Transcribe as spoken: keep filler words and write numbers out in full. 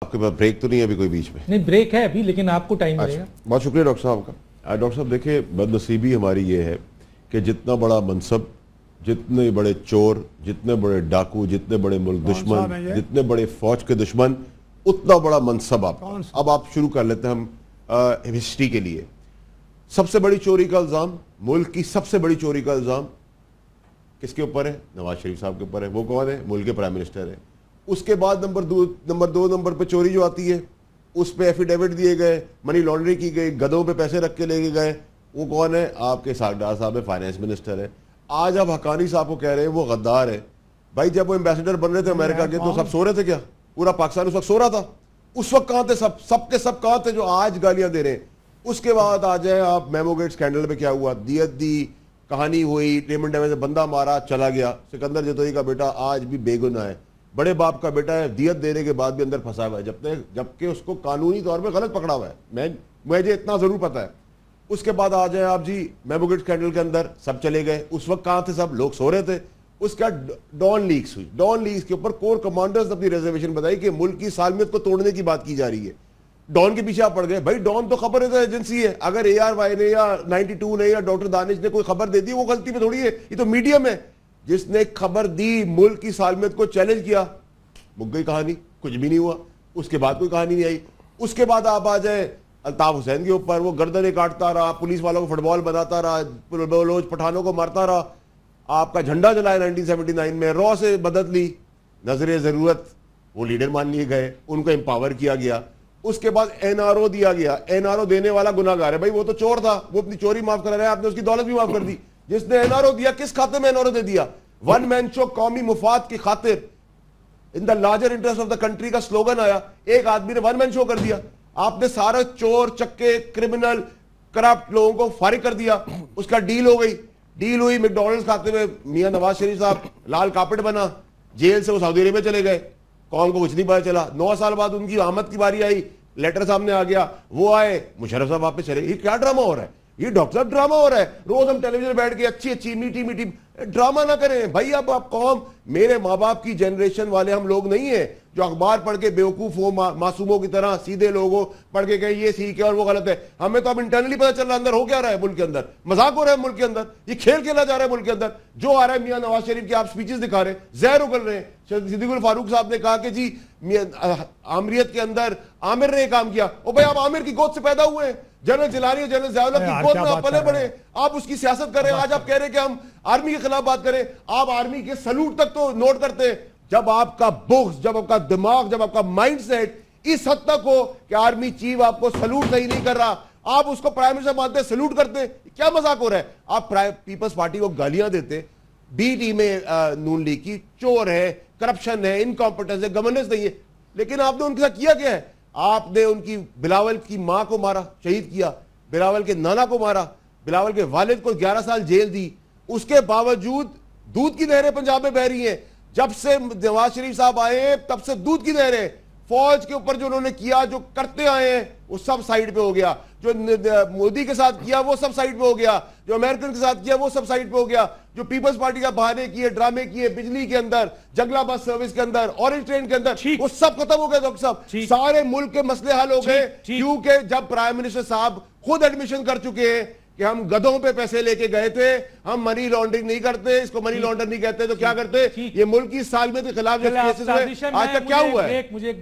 آپ کے پاس بریک تو نہیں ہے ابھی کوئی بیچ میں؟ نہیں بریک ہے ابھی، لیکن آپ کو ٹائم ملے گا۔ بہت شکریہ ڈاکٹر صاحب کا۔ ڈاکٹر صاحب دیکھیں، بد نصیبی ہماری یہ ہے کہ جتنا بڑا منصب، جتنے بڑے چور، جتنے بڑے ڈاکو، جتنے بڑے ملک دشمن، جتنے بڑے فوج کے دشمن، اتنا بڑا منصب آپ۔ اب آپ شروع کر لیتے ہیں ہم ہسٹری کے لیے۔ سب سے بڑی چوری کا الزام، ملک کی سب سے بڑی چوری کا الزام کس کے اوپر ہے؟ نواز شریف صاحب کے اوپر ہے۔ وہ کون ہے؟ ملک کے پرائم منسٹر ہے۔ اس کے بعد نمبر دو نمبر دو نمبر پہ چوری جو آتی ہے، اس پہ ایفیڈیوٹ دیے گئے، منی لانڈرنگ کی گئی، گدوں پہ پیسے رکھ کے لے کے گئے، وہ کون ہے؟ آپ کے اسحاق ڈار صاحب ہے، فائنانس منسٹر ہے۔ آج آپ حقانی صاحب کو کہہ رہے ہیں وہ غدار ہے۔ بھائی جب وہ ایمبیسڈر بن رہے تھے امریکہ کے تو سب سو رہے تھے کیا؟ پورا پاکستان اس وقت سو رہا تھا؟ اس وقت کہاں تھے سب سب کے سب کہاں تھے جو آج گالیاں دے رہے ہیں؟ اس کے بعد آ جائیں آپ میمو گیٹ سکینڈل پہ کیا ہوا، دیت دی، کہانی ہوئی، ریمنڈ ڈیمیج سے بندہ مارا چلا گیا۔ سکندر جتوئی کا بیٹا آج بھی بے گناہ ہے، بڑے باپ کا بیٹا ہے، دیت دینے کے بعد بھی اندر پھنسا ہوا ہے، جب تک جبکہ اس کو قانونی طور پہ غلط پکڑا ہوا ہے۔ میں مجھے اتنا ضرور پتا ہے۔ اس کے بعد آ جائیں آپ جی میمو گیٹ سکینڈل کے اندر سب چلے گئے، اس وقت کہاں تھے سب؟ لوگ سو رہے تھے۔ اس کا ڈان لیکس ہوئی، ڈان لیکس کے اوپر کور کمانڈرز اپنی ریزرویشن بتائی کہ ملک کی سالمیت کو توڑنے کی بات کی جا رہی ہے۔ ڈان کے پیچھے آپ پڑ گئے۔ بھائی ڈان تو خبر ایجنسی ہے، اگر اے آر وائی نے یا نائنٹی ٹو نے یا ڈاکٹر دانش نے کوئی خبر دے دی وہ غلطی پہ تھوڑی ہے، یہ تو میڈیم ہے۔ جس نے خبر دی، ملک کی سالمیت کو چیلنج کیا، مک گئی کہانی، کچھ بھی نہیں ہوا۔ اس کے بعد کوئی کہانی نہیں آئی۔ اس کے بعد آپ آ جائیں الطاف حسین کے اوپر، وہ گردنیں کاٹتا رہا، پولیس والوں کو فٹ بال بناتا رہا، بلوچ پٹھانوں کو مارتا رہا، آپ کا جھنڈا جلایا نائنٹین سیونٹی نائن میں، رو سے مدد لی، نظر ضرورت وہ لیڈر مان لیے گئے، ان کو امپاور کیا گیا۔ اس کے بعد این آر او دیا گیا۔ این آر او دینے والا گناہ گار ہے، بھائی وہ تو چور تھا، وہ اپنی چوری معاف کرا رہا ہے، آپ نے اس کی دولت بھی معاف کر دی۔ جس نے این آر او دیا کس کھاتے میں این آر او دے دیا؟ ون مین شو، قومی مفاد کی خاطر in the larger interest of the country کا سلوگن آیا، ایک آدمی نے ون مین شو کر دیا۔ آپ نے سارے چور چکے کرمنل کرپٹ لوگوں کو فارغ کر دیا۔ اس کا ڈیل ہو گئی، ڈیل ہوئی میک ڈونلڈز کھاتے میں، میاں نواز شریف صاحب لال کارپٹ بنا، جیل سے وہ سعودی عرب میں چلے گئے، قوم کو کچھ نہیں پتا چلا۔ نو سال بعد ان کی آمد کی باری آئی، لیٹر سامنے آ گیا، وہ آئے، مشرف صاحب واپس چلے۔ یہ کیا ڈرامہ ہو رہا ہے؟ یہ ڈاکٹر صاحب ڈرامہ ہو رہا ہے۔ روز ہم ٹیلی ویژن بیٹھ کے اچھی اچھی میٹھی میٹھی ڈرامہ نہ کریں بھائی۔ اب آپ قوم، میرے ماں باپ کی جنریشن والے ہم لوگ نہیں ہیں جو اخبار پڑھ کے بیوقوف ہو، معصوموں کی طرح سیدھے لوگوں پڑھ کے کہیں یہ ٹھیک ہے اور وہ غلط ہے۔ ہمیں تو اب انٹرنلی پتہ چل رہا ہے اندر ہو کیا رہا ہے، ملک کے اندر مذاق ہو رہا ہے، ملک کے اندر یہ کھیل کھیلا جا رہا ہے، ملک کے اندر جو آ رہا ہے۔ میاں نواز شریف کی آپ سپیچز دکھا رہے ہیں، زہر اگل رہے ہیں۔ صدیق الفاروق صاحب نے کہا کہ جی آمریت کے اندر عامر نے کام کیا۔ او بھائی آپ عامر کی گود سے پیدا ہوئے ہیں، جنرل جیلانی اور جنرل ضیاء کی گود میں آپ پلے بڑے، آپ اس کی سیاست کر رہے ہیں۔ آج آپ کہہ رہے ہیں کہ ہم آرمی کے خلاف بات کریں، آپ آرمی کے سلوٹ تک تو نوٹ کرتے ہیں۔ جب آپ کا بغض، جب آپ کا دماغ، جب آپ کا مائنڈ سیٹ اس حد تک ہو کہ آرمی چیف آپ کو سلوٹ صحیح نہیں کر رہا، آپ اس کو پرائم منسٹر مانتے ہیں، سلوٹ کرتے ہیں، کیا مذاق ہو رہا ہے؟ آپ پیپلز پارٹی کو گالیاں دیتے، بی ٹیمیں نون لیگ کی چور ہے، کرپشن ہے، انکمپٹنس ہے، گورننس نہیں ہے، لیکن آپ نے ان کے ساتھ کیا کیا ہے؟ آپ نے ان کی بلاول کی ماں کو مارا، شہید کیا، بلاول کے نانا کو مارا، بلاول کے والد کو گیارہ سال جیل دی۔ اس کے باوجود دودھ کی نہریں پنجاب میں بہ رہی ہیں۔ جب سے نواز شریف صاحب آئے ہیں تب سے دودھ کی نہریں، فوج کے اوپر جو انہوں نے کیا، جو کرتے آئے ہیں وہ سب سائیڈ پہ ہو گیا، جو مودی کے ساتھ کیا وہ سب سائیڈ پہ ہو گیا، جو امریکن کے ساتھ کیا وہ سب سائیڈ پہ ہو گیا، جو پیپلز پارٹی کا بہانے کیے، ڈرامے کیے، بجلی کے اندر، جنگلہ بس سروس کے اندر، اورنج ٹرین کے اندر، وہ سب ختم ہو گئے۔ ڈاکٹر صاحب سارے ملک کے مسئلے حل ہو گئے، کیونکہ جب پرائم منسٹر صاحب خود ایڈمیشن کر چکے ہیں کہ ہم گدھوں پہ پیسے لے کے گئے تھے، ہم منی لانڈرنگ نہیں کرتے، اس کو منی لانڈر نہیں کہتے، تو کیا کرتے؟ یہ ملک کی سالمیت کے خلاف جو کیسز ہوئے آج تک کیا ہوا ہے؟